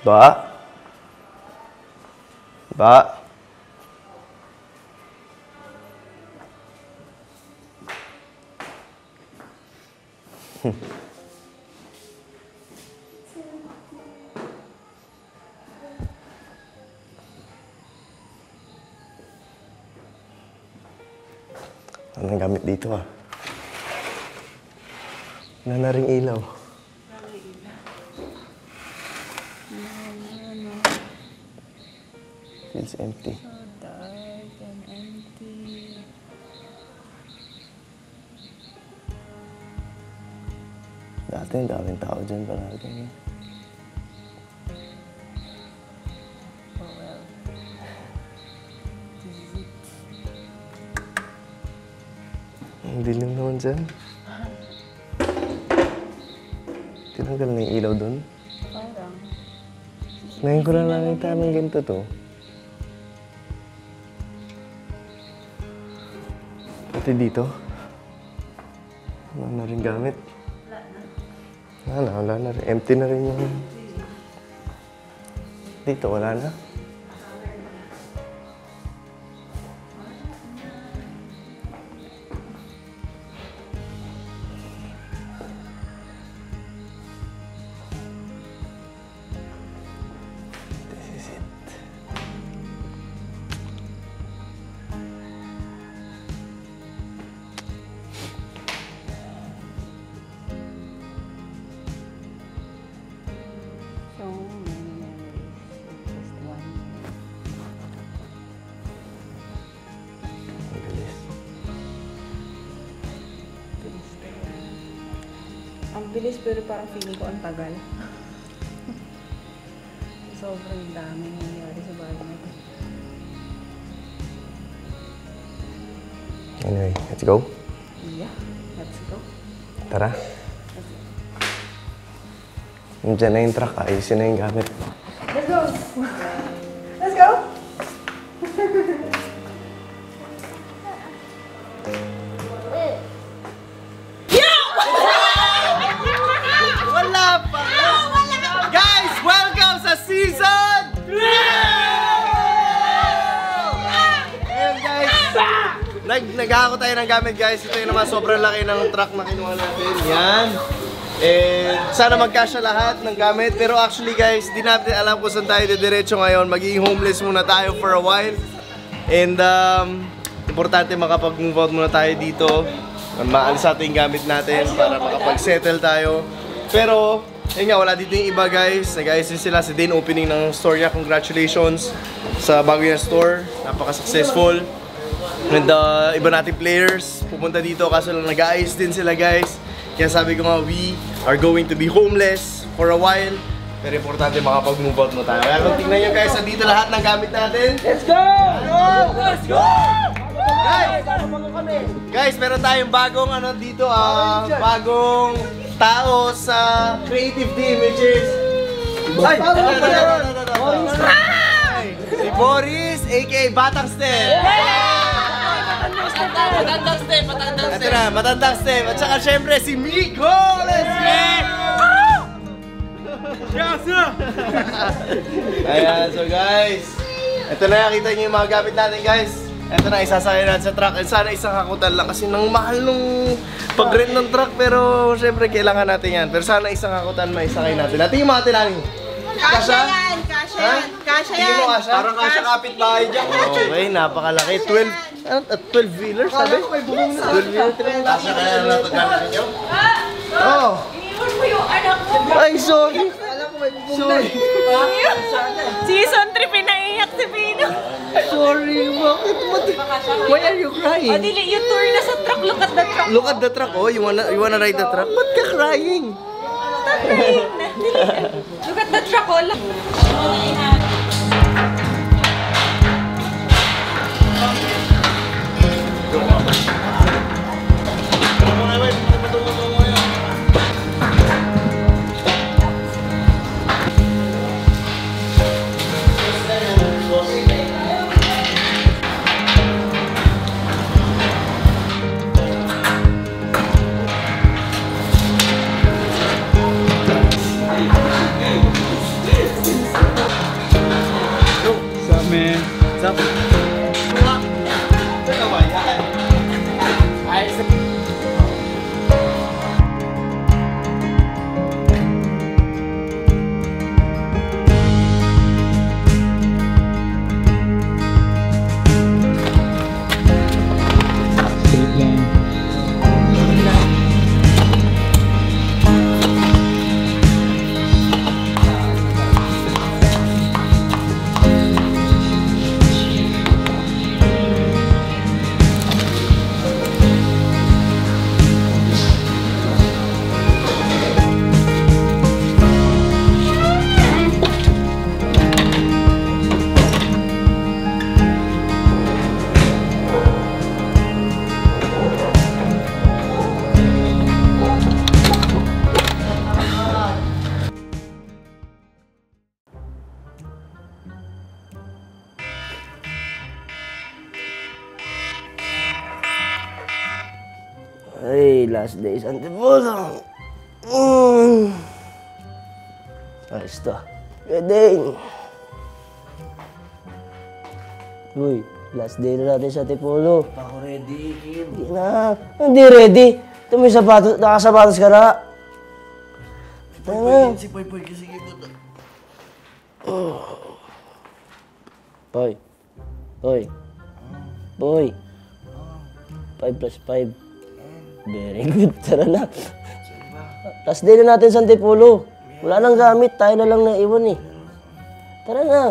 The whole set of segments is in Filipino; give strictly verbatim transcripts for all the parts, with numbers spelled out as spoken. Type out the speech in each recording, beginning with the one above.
Ba? Ba? Hmm. Anong gamit dito ah? Wala na ring ilaw. Feels empty. So dark and empty. Dati ang daming tao dyan palagi. Oh well. This is it. Ang dilim naman dyan. Tinanggal na yung ilaw doon. Parang. Ngayon ko lang nakita ng ganito to. Pati dito. Wala na rin gamit. Wala na, wala na rin. Empty na rin yung... Dito, wala na. This is it. So many memories in just one year. Ang bilis. Bilis talaga. Ang bilis pero parang feeling ko ang tagal. Sobrang dami nangyayari sa bahay na ito. Anyway, let's go. Yeah, let's go. Tara. Nandiyan na yung truck. Ayusin na yung gamit. Let's go! Let's go! Wala pa! Guys, welcome sa season three! Ayan guys, Nag naghahako tayo ng gamit guys. Ito yung naman sobrang laki ng truck na kinuha natin. Yan. And sana magkasya lahat ng gamit. Pero actually guys, di natin alam kung saan tayo didiretso ngayon. Magiging homeless muna tayo for a while. And um, importante makapag-move out muna tayo dito. Maalis natin yung gamit natin para makapag-settle tayo. Pero, yun nga, wala dito yung iba guys. Nag-ayos din sila. Si Dane opening ng store niya. Congratulations sa bago yung store. Napaka-successful. And uh, iba nating players pupunta dito kaso lang nag-ayos din sila guys. Kaya sabi ko nga, we are going to be homeless for a while. Pero importante makapag-move out mo tayo. Kaya kung tingnan nyo guys, dito lahat ng gamit natin. Let's go! Let's go! Guys! Guys, meron tayong bagong ano dito ah, bagong tao sa creative team which is... Ay! Si Boris, aka Batang Step! Matandang step, matandang Ito step. na, matandang step. At saka syempre si Miko! Let's go! Ayan, so guys. Ito na, nakita niyo yung mga gamit natin guys. Ito na, isasakay natin sa truck. And sana isang hakutan lang kasi nang mahal nung pag-rent ng truck. Pero syempre kailangan natin yan. Pero sana isang hakutan maisakay natin. Natin yung mga tinanin. Kasha yan! Kasha yan! Kasha Tingin mo yan! kasha? Parang kasha kapit-bahay dyan. Okay, napakalaki. twelve, ano, twelve wheelers sabi? twelve wheelers. Kasha kaya na ito gamit ninyo? Oo. Iniwan mo yung anak mo. Ay, sorry. Sorry. Season three, pinaiyak si Pino. Sorry. Bakit? Why are you O, crying? dili, yung tour na sa truck. Look at the truck. Look at the truck. Oh, you wanna, you wanna ride the truck? Ba't ka crying? Stop crying na. Dili. Look at the truck, oh. Look. What's up? Ano ba yan? Ayos. Ay, last day sa Antipolo. Mm. Ayos to. Pwedeng. Uy, last day na natin sa Antipolo. Ako ready, Kim. Hindi na. Hindi ready. Ito may sapatos, nakasapatos ka na. Ito na. Si Poy Poy kasi kipot. Boy. Boy. Boy. Five plus five. Very good. Tara na. Last day na natin sa Antipolo. Wala nang gamit. Tayo na lang naiwan eh. Tara na.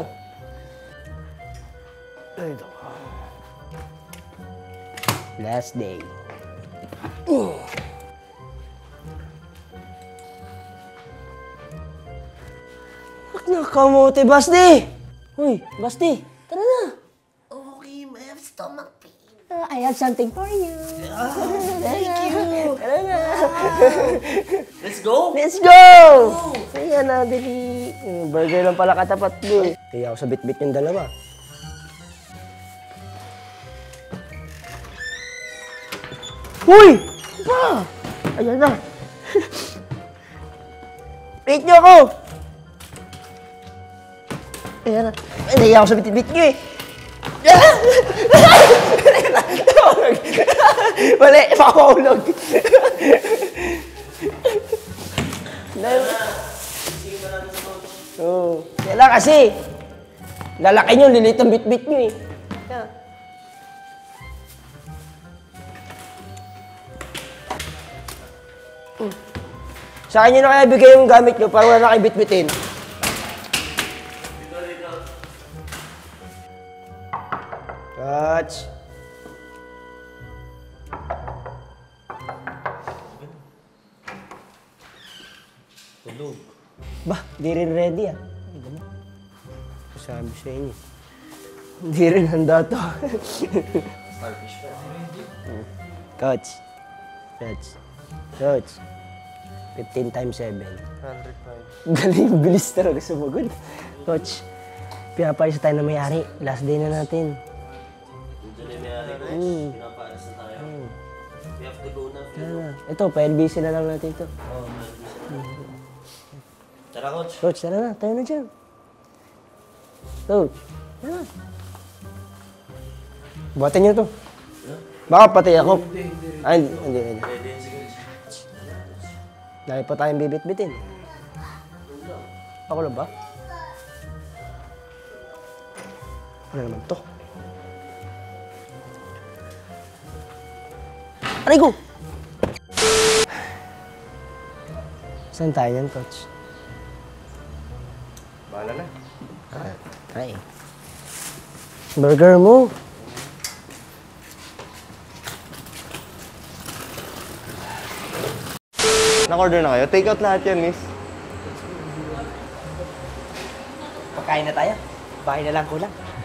Ito. Last day. Uh. Nakamote, Basti! Uy, Basti, tara na. Okay, I have stomach pain. Uh, I have something for you. Oh, thank you. Tara na. Let's go. Let's go! Ayan na, dali. Yung burger lang pala katapat mo. Kaya ako sa bit-bit yung dalawa. Uy! Pa! Ayan na. Wait niyo ako! Ayan na. Ay, ako sa bit-bit niyo eh. Mali, makahulog. Oo. Kaya kasi, lalaki nyo, lilit ang bit-bit nyo eh. Yeah. Mm. Sa akin nyo na kaya bigay yung gamit nyo para wala na kayo bit-bitin. Catch. Tulog. Bah, di rin ready ah. Ay, gano'n. Sabi sa inyo. Hindi rin handa to. Starfish pa. Coach. Coach. Coach. fifteen times seven. one hundred five. Galing, bilis talaga sumagot. Coach, pinapalis tayo na may-ari. Last day na natin. Nandiyan na yung may-ari, Coach. Mm. Pinapaalis na tayo. We have to go na. Ah, ito, pa-L B C na lang natin ito. Oh, tara, Coach. Coach, tara na. Tayo na dyan. Coach, tara na. Buhatin niyo to. Baka pati ako. Ay, hindi, hindi, hindi. Ready yan si Coach. Dahil pa tayong bibit-bitin. Ako lang ba? Ano naman to? Aray ko! Saan tayo yan, Coach? Bahala na. Ah, ay. Burger mo. Nak-order na kayo? Take out lahat yan, miss. Pagkain na tayo. Bahay na lang kulang.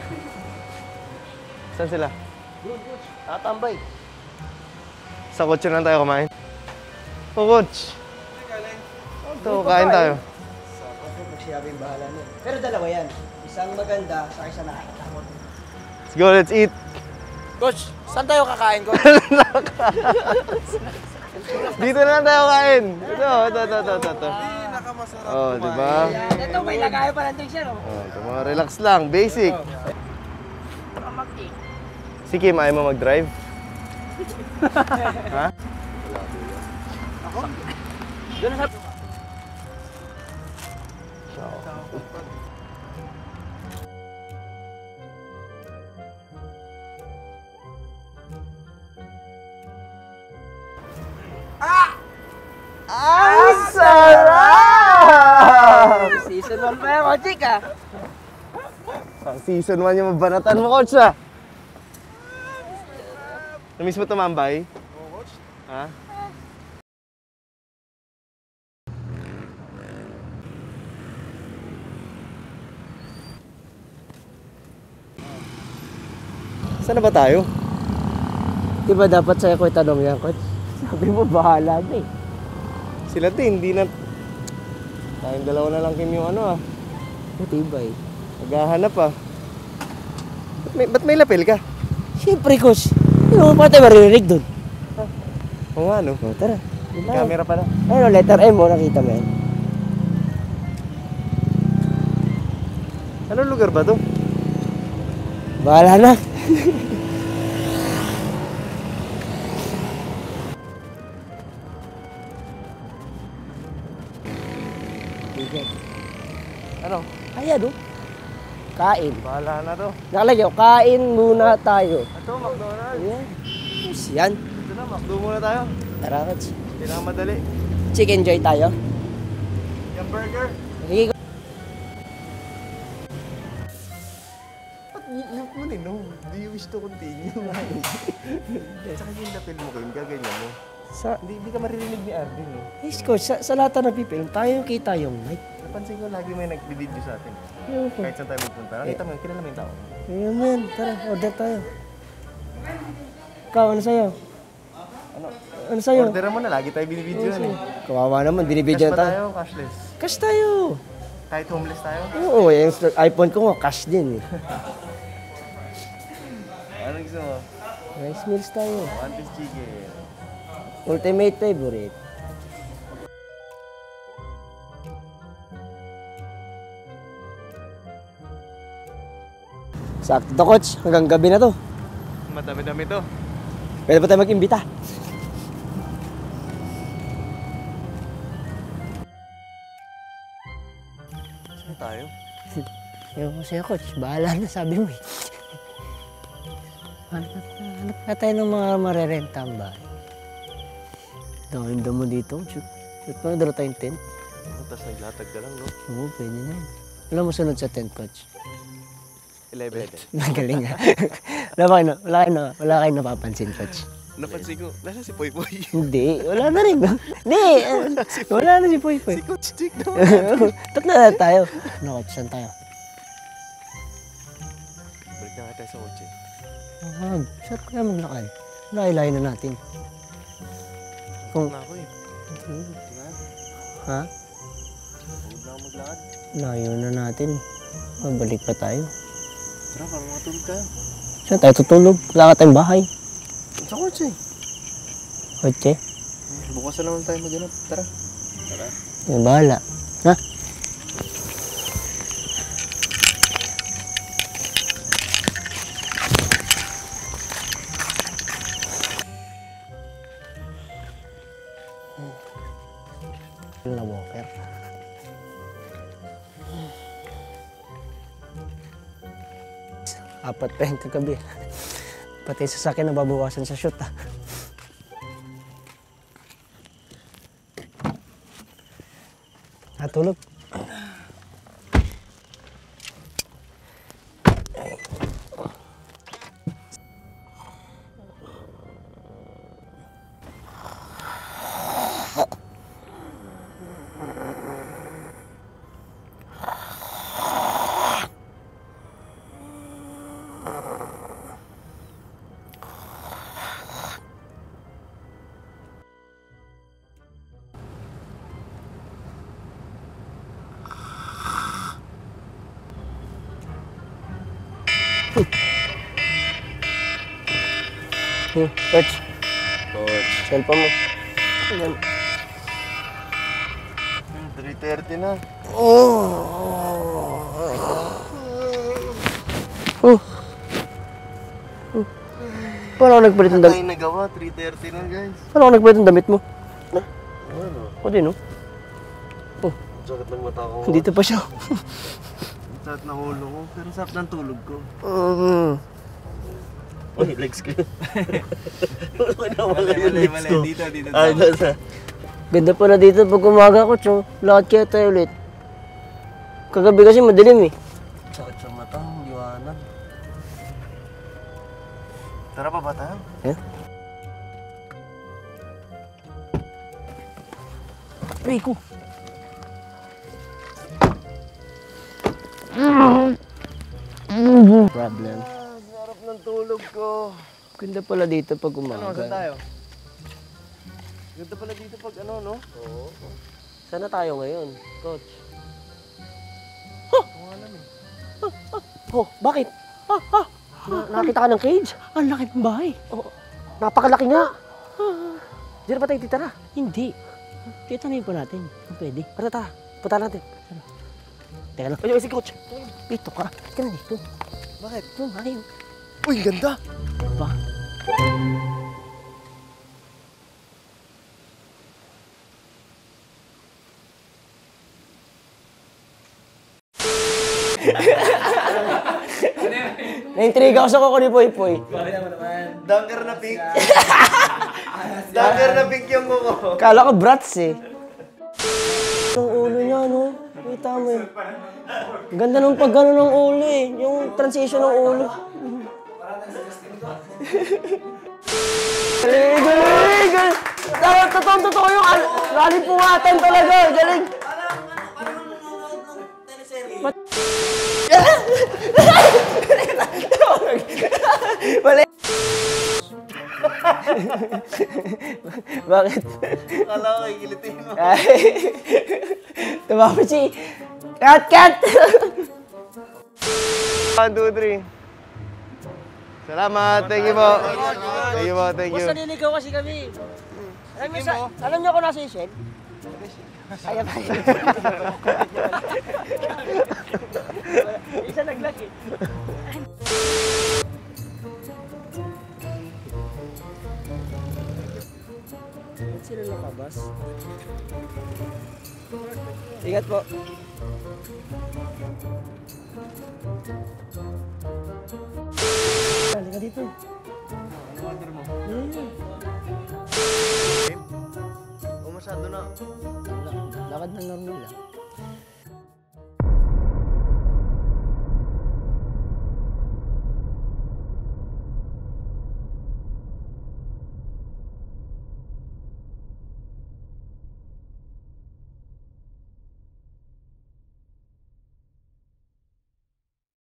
Saan sila? Ah, tambay. Sa kotse na lang tayo kumain. O, Coach. Ito, kain tayo. Magsiyabi yung bahala niya. Pero dalawa yan. Isang maganda sa isa nakakatakot. Let's go, let's eat. Coach, saan tayo kakain, Coach? Dito na lang tayo kain. Ito, ito, ito, ito, ito. ito. Oh, di ba? Ito, may lagayo pa lang din siya, no? Oh, ito, mga relax lang, basic. Si Kim, ayaw mo mag-drive? Ha? Ang sarap! Season one pa yung chik ah. Ang season one yung mabanatan mo, coach ah. Namiss mo tumambay? Oo, coach. Ha? Saan na ba tayo? Di ba dapat sa'yo ko itanong yan, coach? Sabi mo, bahala na eh. Sila din, hindi na... Tayong dalawa na lang Kim yung ano ah. Matibay. Naghahanap ah. Ba't may, ba't may lapel ka? Siyempre, coach. Hindi mo pa tayo maririnig doon. Oo nga no. O, tara. May camera pa na. Ano, letter M mo, nakita mo yan. Anong lugar ba to? Bahala na. Ano? Ayan, oh. Kain. Bahala na to. Nakalagay, oh, kain muna tayo. Ito, McDonald's. Ayan. Yes, yan. Ito na, McDo muna tayo. Tara, coach. Kailangan madali. Chicken joy tayo. Yung burger. Sige, Yung mo din, no? Do you wish to continue? Saka yung lapel mo kayo, gaganyan mo. sa... Hindi, hindi ka maririnig ni Arvin, no? Yes, coach, sa, sa lahat na nagpipilm, tayo yung kita yung mic. Napansin ko lagi may nag-video sa atin. Ayun po. Kahit saan tayo magpunta. Nakita mo yun, kilala mo yung tao. Ayun man, tara, order tayo. Ikaw, ano sa'yo? Ano? Ano sa'yo? Orderan mo na, lagi tayo binibidyo yan eh. Kawawa naman, Cash binibidyan ba tayo. tayo? Cashless? Cash tayo. Kahit homeless tayo? Oo, yung iPhone ko nga, cash din eh. Anong gusto mo? Rice meals tayo. One piece chicken. Ultimate favorite. Sakto to, coach. Hanggang gabi na to. Madami-dami to. Pwede pa tayo mag-imbita. Saan tayo? Yung masaya, coach. Bahala na, sabi mo eh. Hanap hanap ka tayo ng mga marerentang bahay. Dawin mo dito, coach. Ba't pa nadala tayong tent? Tapos naglatag ka lang, no? Oo, pwede na yun. Wala mo sunod sa tent, coach. eleven. Magaling ha. Wala kayo na, wala kayo na, wala kayo napapansin, coach. Napansin ko, nasa si Poy Poy. Hindi, wala na rin. Hindi, wala na si Poy Poy. Si Coach Chick daw. Tatlo na tayo. Ano, coach, saan tayo? Balik na nga tayo sa kotse. Ah, saan kaya maglakad? Layo-layo na natin. Kung, Na ako eh. ha? Huwag na ako maglakad. Layo na natin. Mabalik pa tayo. Tara, parang matulog tayo. Saan tayo tutulog? Wala ka tayong bahay. Sa kotse. Kotse? Bukas na naman tayo maghanap. Tara. Tara. Yung bahala. Ha? Na walker. Apat pa yung kagabi. Pati sa sakin nababawasan sa shoot ah. Natulog. Hmm, coach. Coach. Cellphone mo. Ayan. three thirty na. Oh. Oh. Paano ako nagpalit ng Wala damit? tayong nagawa, three thirty na guys. Paano ako nagpalit ng damit mo? Ano? O din, no? Sakit ng mata ko. Dito pa siya. Sakit ng ulo ko, pero sakit ng tulog ko. Uh, Uy, legs ko. Wala na wala yung legs ko. Dito, dito. Ay, nasa. Ganda pala dito pag umaga ko, chong. Lahat kaya tayo ulit. Kagabi kasi madilim eh. Sakit sa mata, ang liwanag. Tara pa ba tayo? Eh? Rico. Problem. Ah, sarap ng tulog ko. Ganda pala dito pag Ano, saan umaga. tayo? Ganda pala dito pag ano, no? Oo. Sana tayo ngayon, coach? Kung alam eh. Oh, bakit? Ah, ah, Na- nakakita ka ng cage? Ang laki ng bahay. Oh, napakalaki nga. Diyan ba tayo titira? Hindi. Kita na yun po natin. Kung pwede. Tara, tara. Punta natin. Ano? Teka lang. Ay, si coach. Dito ka. Ika na dito. Bakit? Ito, ayun. Uy, ganda! Ba? Na-intriga ako sa kuko ni Poy Poy. Dunker na pink. Dunker na pink yung kuko. Kala ko brats eh. Yung ulo niya, no? Kita mo eh. Ganda nung pag gano'n ng ulo eh. Yung transition ng ulo. Galing, galing, galing. Totoo, totoo, totoo yung al- rally pungatan talaga. Galing. Mali. Bakit? Akala ko kikilitin mo. Ay. Tumawa si... Cut, cut! One, two, three. Salamat. Thank you po. Thank you po. Thank you. Basta niligaw kasi kami. Alam niyo, sa, alam niyo ako nasa Ishel? Ayan tayo. Isa naglag eh. Ba't sila nakabas? Ingat po. Halika dito. Ano order mo? Hmm. O masyado na. Lakad na normal lang.